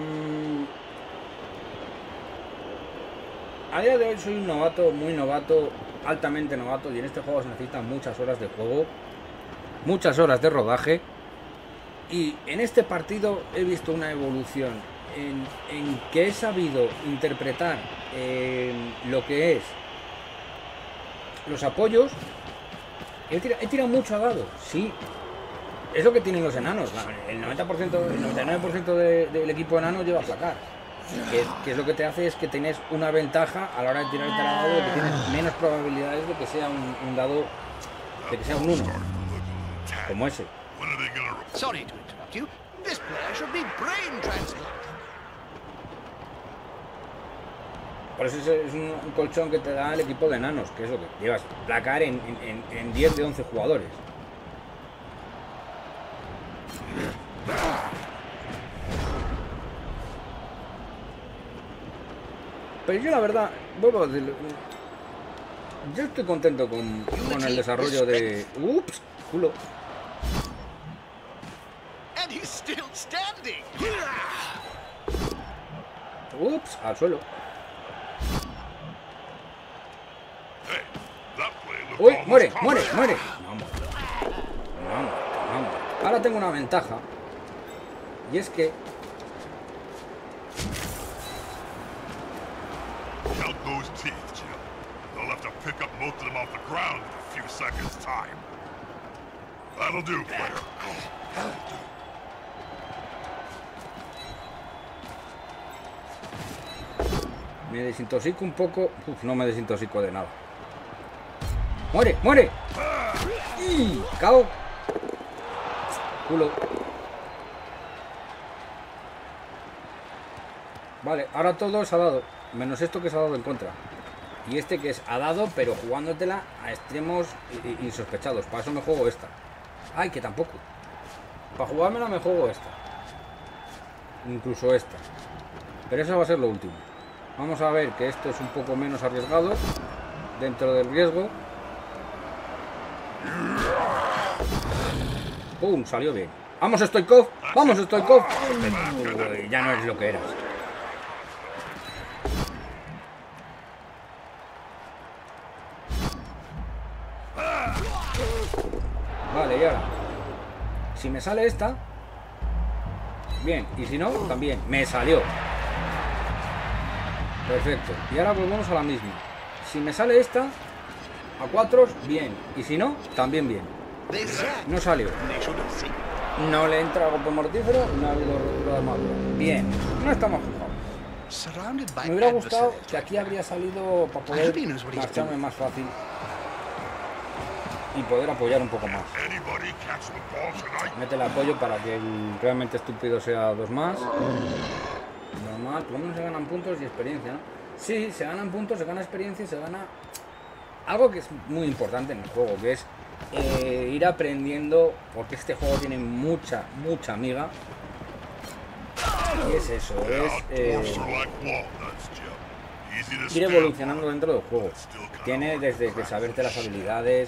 A día de hoy soy un novato, muy novato, altamente novato, y en este juego se necesitan muchas horas de juego, muchas horas de rodaje, y en este partido he visto una evolución en que he sabido interpretar lo que es los apoyos. He tirado mucho a dado, sí. Es lo que tienen los enanos. El 90%, el 99% del equipo enano lleva a placar. Que es lo que te hace es que tienes una ventaja a la hora de tirar el dado, de que tienes menos probabilidades de que sea un dado, de que sea un 1. Como ese. Sorry to interrupt you. This player should be brain transplant. Por eso es un colchón que te da el equipo de enanos, que es lo que llevas placar en 10 de 11 jugadores. Pero yo la verdad, vuelvo a decirlo, yo estoy contento con el desarrollo de... ¡Ups! Culo. ¡Ups! Al suelo. ¡Uy! ¡Muere! ¡Muere! ¡Muere! No, muere. No, muere. No, muere. Ahora tengo una ventaja. Y es que... Count those teeth, Jim. They'll have to pick up most of them off the ground in a few seconds' time. That'll do, player. Me desintoxico un poco. Uf, no me desintoxico de nada. ¡Muere! ¡Muere! ¡Y! ¡Cao! Culo. Vale, ahora todo se ha dado. Menos esto que se ha dado en contra. Y este que es ha dado, pero jugándotela a extremos insospechados. Para eso me juego esta. Ay, que tampoco. Para jugármela me juego esta. Incluso esta. Pero eso va a ser lo último. Vamos a ver que esto es un poco menos arriesgado. Dentro del riesgo. ¡Pum! Salió bien. ¡Vamos, Stoikov! ¡Vamos, Stoikov! Uy, ya no es lo que eras. Vale, y ahora, si me sale esta, bien, y si no, también, me salió. Perfecto, y ahora volvemos a la misma. Si me sale esta, a 4, bien, y si no, también bien. No salió. No le entra golpe mortífero, no ha habido rotura de armadura. Bien, no estamos jugados. Me hubiera gustado que aquí habría salido para poder marcharme más fácil y poder apoyar un poco más. Mete el apoyo para que el realmente estúpido sea 2 más. Normal, por lo menos se ganan puntos y experiencia, ¿no? Sí, se ganan puntos, se gana experiencia y se gana algo que es muy importante en el juego, que es ir aprendiendo, porque este juego tiene mucha amiga. Y es eso, es ir evolucionando dentro del juego. Tiene desde que saberte las habilidades,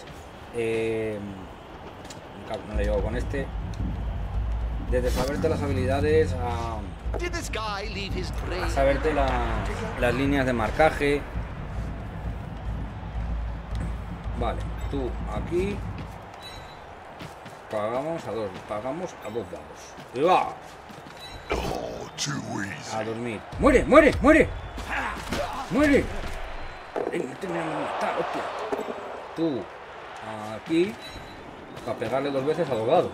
no le llevo con este, desde saberte las habilidades a saberte las líneas de marcaje. Vale, tú aquí pagamos a 2 dados. Y va a dormir. ¡Muere! ¡Muere! ¡Muere! ¡Muere! Tú aquí para pegarle 2 veces a 2 dados.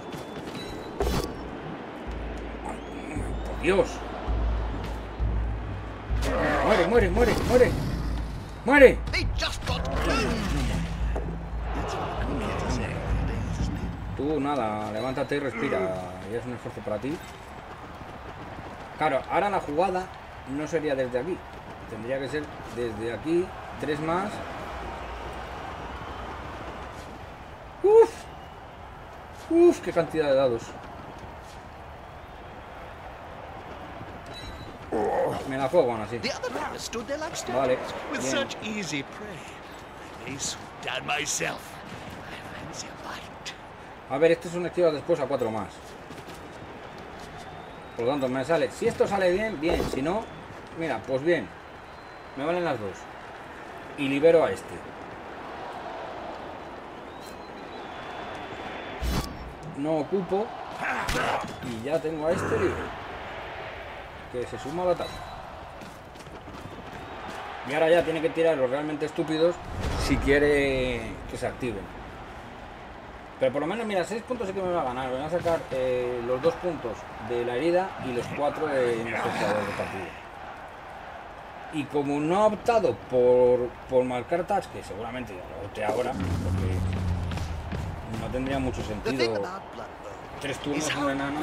¡Por Dios! ¡Muere! ¡Muere! ¡Muere! ¡Muere! ¡Muere! Tú nada, levántate y respira. Y es un esfuerzo para ti. Claro, ahora la jugada no sería desde aquí. Tendría que ser desde aquí. 3 más. Uf, qué cantidad de dados. Me la juego aún así. Vale, bien. A ver, esto es un esquiva después a 4 más. Por lo tanto, me sale. Si esto sale bien, bien. Si no, mira, pues bien. Me valen las 2. Y libero a este. No ocupo. Y ya tengo a este libre. Que se suma al ataque. Y ahora ya tiene que tirar los realmente estúpidos si quiere que se activen. Pero por lo menos, mira, 6 puntos sí que me va a ganar. Me van a sacar los 2 puntos de la herida y los 4 de espectador de partida. Y como no ha optado por marcar touch, que seguramente ya lo opte ahora, porque no tendría mucho sentido. 3 turnos en un enano.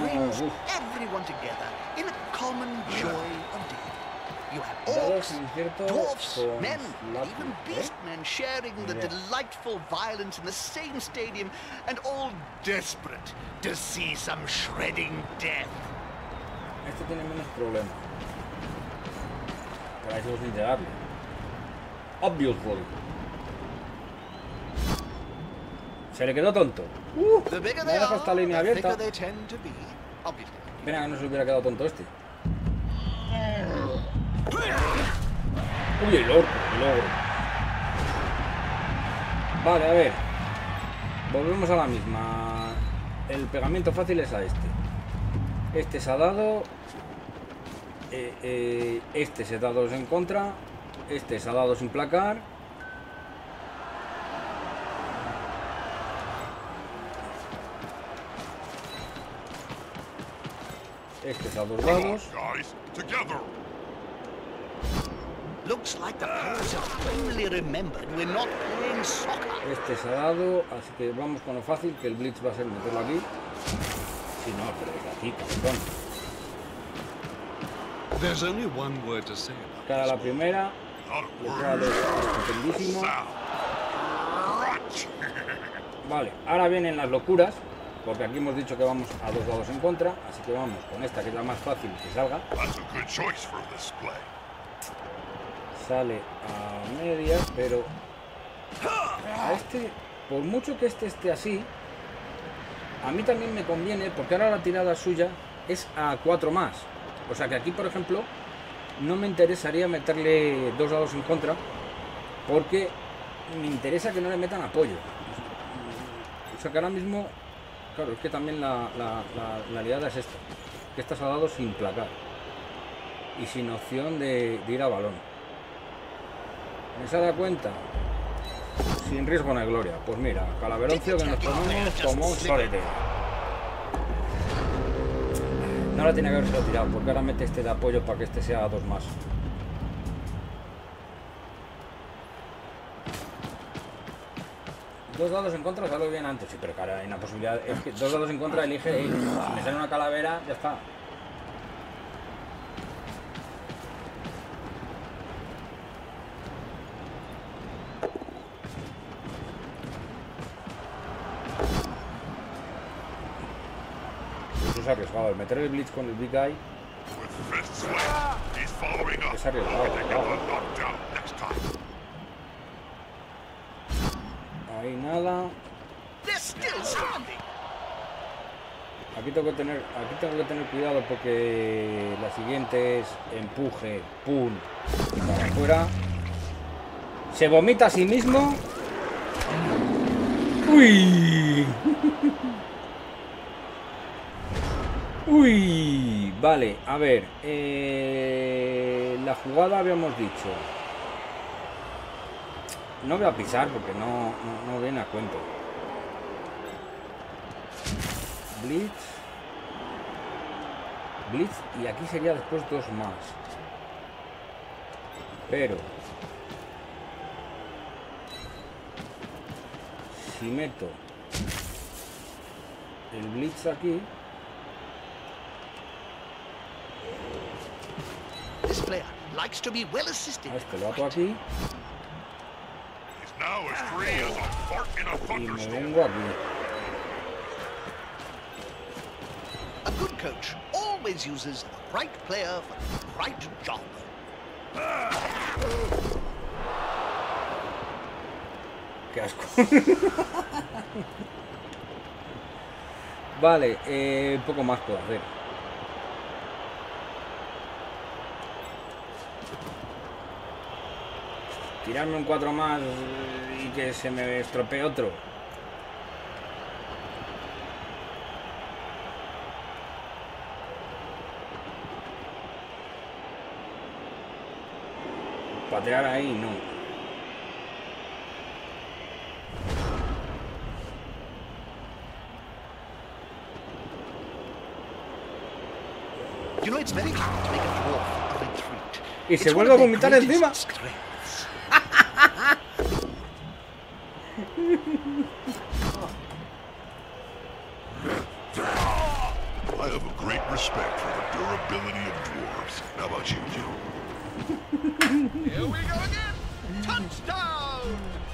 You have Dados orcs, inciertos dwarfs, con men, lápiz, even beastmen sharing the delightful violence in the same stadium, and all desperate to see some shredding death. Este tiene menos problemas. Para eso es literable. Obviously. Se le quedó tonto. The bigger Me they dejo esta are, línea the abierta. thicker they tend to be. Obviously. Mira que no se le hubiera quedado tonto este. Uy, el orco, el ogro. Vale, a ver. Volvemos a la misma. El pegamiento fácil es a este. Este se ha dado. Este se da 2 en contra. Este se ha dado sin placar. Este se ha 2 dados. Guys, together. Looks like the players have finally remembered we're not playing soccer. Este se ha dado, así que vamos con lo fácil, que el blitz va a ser meterlo aquí. Si no, pero desde aquí, cabrón. There's only one word to say about Cara a la primera, Not a le word. sale estupendísimo. Sound. Crunch. Vale, ahora vienen las locuras, porque aquí hemos dicho que vamos a 2 dados en contra, así que vamos con esta, que es la más fácil que salga. That's a good choice for this play. Sale a medias, pero a este, por mucho que este esté así, a mí también me conviene, porque ahora la tirada suya es a 4 más. O sea que aquí, por ejemplo, no me interesaría meterle 2 dados en contra, porque me interesa que no le metan apoyo. O sea que ahora mismo, claro, es que también la liada es esta, que esta se ha dado sin placar y sin opción de ir a balón. ¿Me se da cuenta? Sin riesgo no hay gloria. Pues mira, Calaveroncio que nos ponemos como un solete. No la tiene que haberse tirado, porque ahora mete este de apoyo para que este sea 2 más. Dos dados en contra, salió bien antes. Sí, pero cara, hay una posibilidad. Es que 2 dados en contra, elige. Si me sale una calavera, ya está. Es arriesgado, el meter el blitz con el big guy With fist swing, he's following up. es arriesgado. They get Claro. one knocked down next time. Ahí nada. They're still standing. Aquí tengo que tener cuidado porque la siguiente es empuje, pum, y para afuera. Se vomita a sí mismo. Uy. Uy, vale, a ver, la jugada habíamos dicho. No voy a pisar porque no viene a cuento. Blitz. Blitz y aquí sería después 2 más. Pero si meto el blitz aquí, This player likes to be well assisted. a este lo ato aquí He's now as free as a fart in a y me thunderstorm. vengo aquí. A good coach always uses the right player for the right job. Qué asco. Vale, un poco más puedo hacer. Tirarme un 4 más y que se me estropee otro. Patear ahí, no. You know, it's very hard to make a dwarf retreat. Y se It's one vuelve a of their vomitar greatest encima. strengths. I have a great respect for the durability of dwarves. How about you, Joe? Here we go again. Touchdown!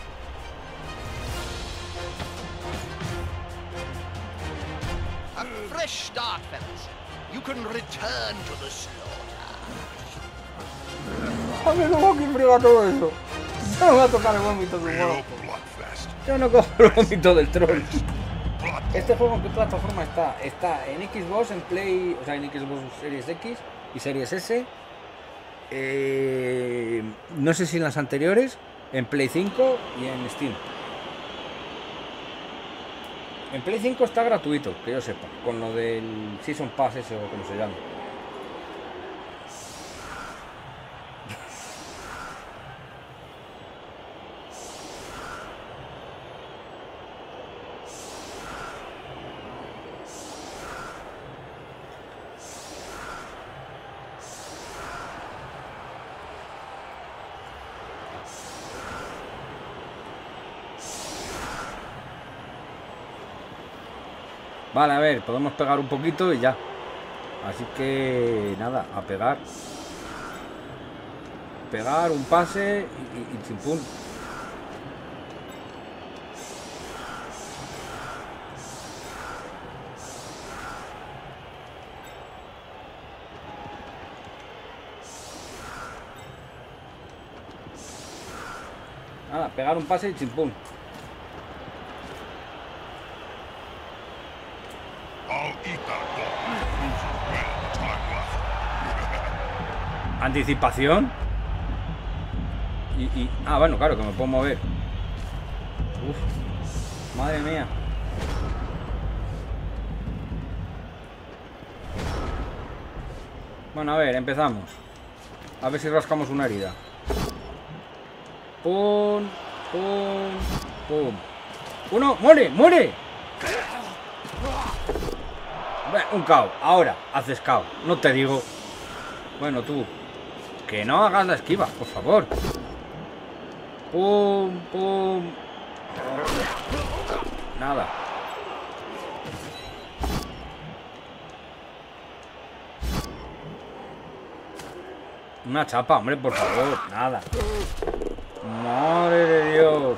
A fresh start, fellas. You can return to the slaughter. A mí no que friega todo eso. Yo no voy a tocar el vómito de un Real mono. bloodfest. Yo no cojo el vómito del troll. Blood. Este juego en qué plataforma está? Está en Xbox, en Play, o sea, en Xbox Series X y Series S. No sé si en las anteriores, en Play 5 y en Steam. En Play 5 está gratuito, que yo sepa, con lo del Season Pass ese o como se llama. Vale, a ver, podemos pegar un poquito y ya. Así que nada, a pegar. Pegar un pase y chimpún. Nada, pegar un pase y chimpún. Anticipación. Ah, bueno, claro, que me puedo mover. Uf, madre mía. Bueno, a ver, empezamos. A ver si rascamos una herida. Pum, pum, pum. ¡Uno! ¡Muere! ¡Muere! Un KO. Ahora haces KO. No te digo. Bueno, tú. Que no hagas la esquiva, por favor. Pum, pum. Nada. Una chapa, hombre, por favor. Nada. Madre de Dios.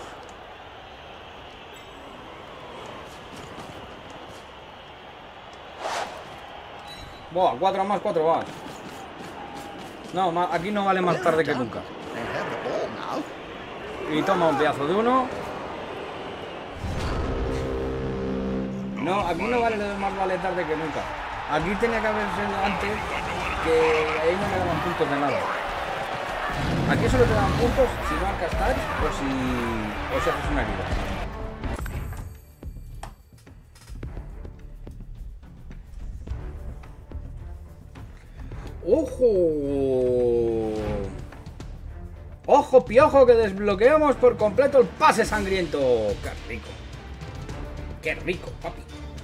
Buah, 4 más, 4 más. No, aquí no vale más tarde que nunca. Y toma un pedazo de uno. No, aquí no vale más vale tarde que nunca. Aquí tenía que haber sido antes, que ahí no me daban puntos de nada. Aquí solo te dan puntos si marcas touch o si haces una herida. ¡Ojo! ¡Ojo, piojo! Que desbloqueamos por completo el pase sangriento. ¡Qué rico! ¡Qué rico, papi!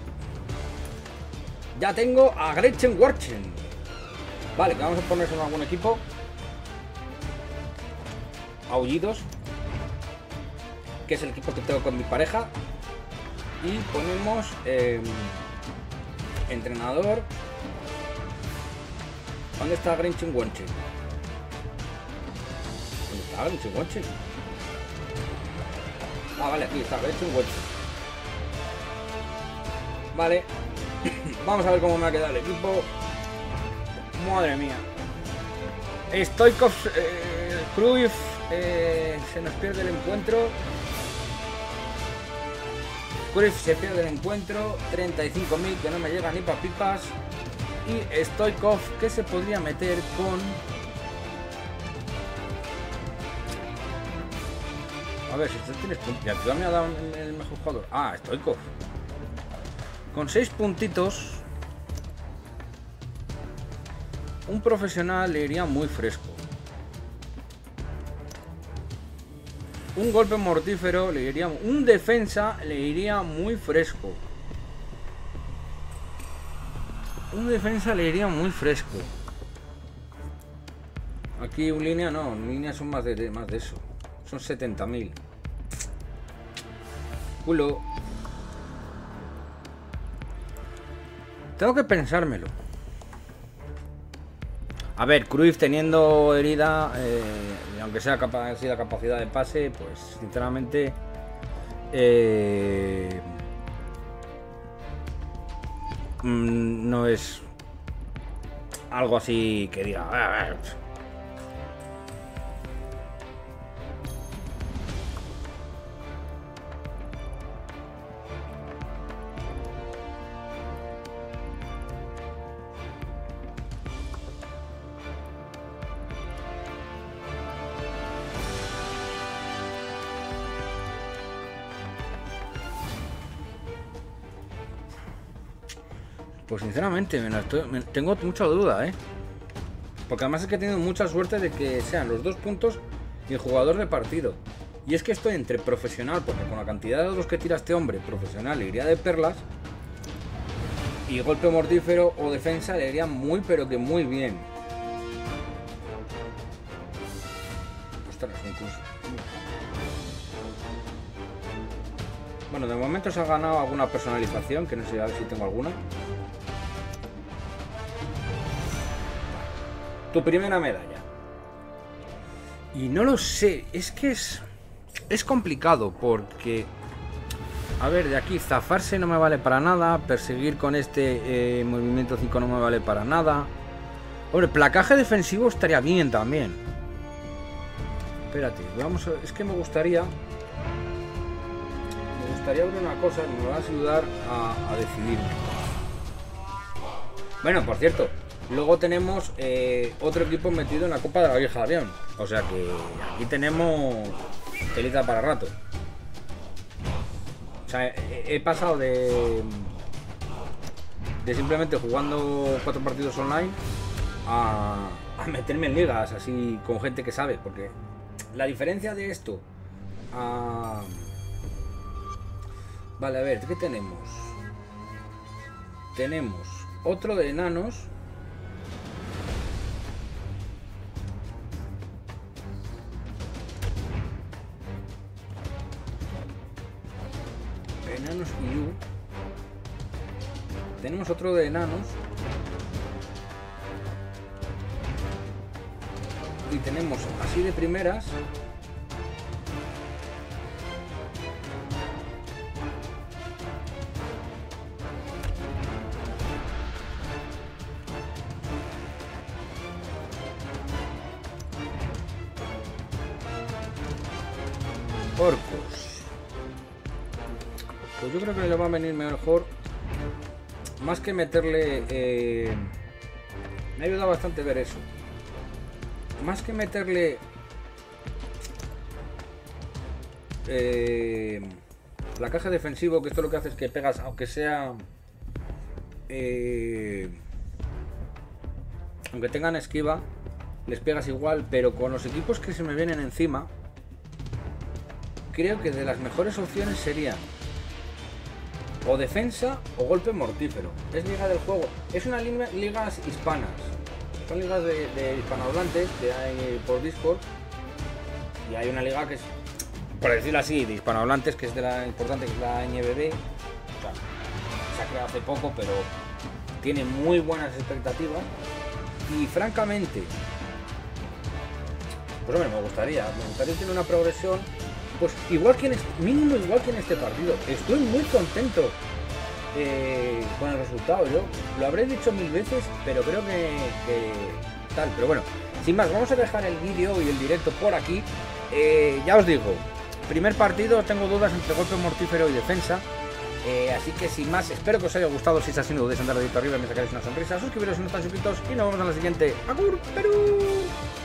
Ya tengo a Gretchen Warchen. Vale, que vamos a ponerse en algún equipo. Aullidos, que es el equipo que tengo con mi pareja. Y ponemos entrenador. ¿Dónde está Gretchen Warchen? ¿Dónde está Gretchen Warchen? Ah, vale, aquí está Gretchen Warchen. Vale. Vamos a ver cómo me ha quedado el equipo. Madre mía. Stoikov, Cruyff, se nos pierde el encuentro. Cruyff se pierde el encuentro. 35.000, que no me llega ni para pipas. Y Stoikov, que se podría meter con... A ver, si tú tienes puntos. Ya me ha dado el mejor jugador. Ah, Stoikov. Con 6 puntitos, un profesional le iría muy fresco. Un golpe mortífero le iría... Un defensa le iría muy fresco. Un defensa le iría muy fresco. Aquí un línea no, en línea son más de eso. Son 70.000. Culo. Tengo que pensármelo. A ver, Cruyff teniendo herida, aunque sea capacidad de pase, pues sinceramente no es algo así que diga... Pues sinceramente, tengo mucha duda, ¿eh? Porque además es que he tenido mucha suerte de que sean los 2 puntos y el jugador de partido. Y es que estoy entre profesional, porque con la cantidad de dados que tira este hombre, profesional le iría de perlas. Y golpe mortífero o defensa le iría muy, pero que muy bien. Ostras, incluso. Bueno, de momento se ha ganado alguna personalización, que no sé a ver si tengo alguna. Tu primera medalla. Y no lo sé, es que es complicado porque... A ver, de aquí zafarse no me vale para nada, perseguir con este movimiento 5 no me vale para nada. Hombre, placaje defensivo estaría bien también. Espérate, vamos a... Es que me gustaría ver una cosa que me va a ayudar a decidirme. Bueno, por cierto, luego tenemos otro equipo metido en la Copa de la Vieja Avión. O sea que aquí tenemos telita para rato. O sea, he pasado de simplemente jugando 4 partidos online a meterme en ligas así con gente que sabe. Porque la diferencia de esto a... Vale, a ver, ¿qué tenemos? Tenemos otro de enanos. Enanos y U. Tenemos otro de enanos. Y tenemos así de primeras. Orcos. Pues yo creo que le va a venir mejor. Más que meterle... me ha ayudado bastante ver eso. Más que meterle... la caja defensivo, que esto lo que hace es que pegas, aunque sea... aunque tengan esquiva, les pegas igual, pero con los equipos que se me vienen encima... Creo que de las mejores opciones serían o defensa o golpe mortífero. Es liga del juego. Es una ligas hispanas. Son ligas de hispanohablantes que hay por Discord. Y hay una liga que es, por decirlo así, de hispanohablantes, que es de la importante, que es la NBB. O sea, se ha creado hace poco, pero tiene muy buenas expectativas. Y francamente, pues hombre, me gustaría tener una progresión. Pues igual que mínimo igual que en este partido. Estoy muy contento con el resultado. Yo lo habré dicho 1000 veces, pero creo que tal. Pero bueno, sin más, vamos a dejar el vídeo y el directo por aquí. Ya os digo, primer partido, tengo dudas entre golpe mortífero y defensa. Así que sin más, espero que os haya gustado. Si es así, no dudéis en darle dedito arriba, me sacaréis una sonrisa, suscribiros si no están suscritos y nos vemos en la siguiente. ¡Agur, Perú!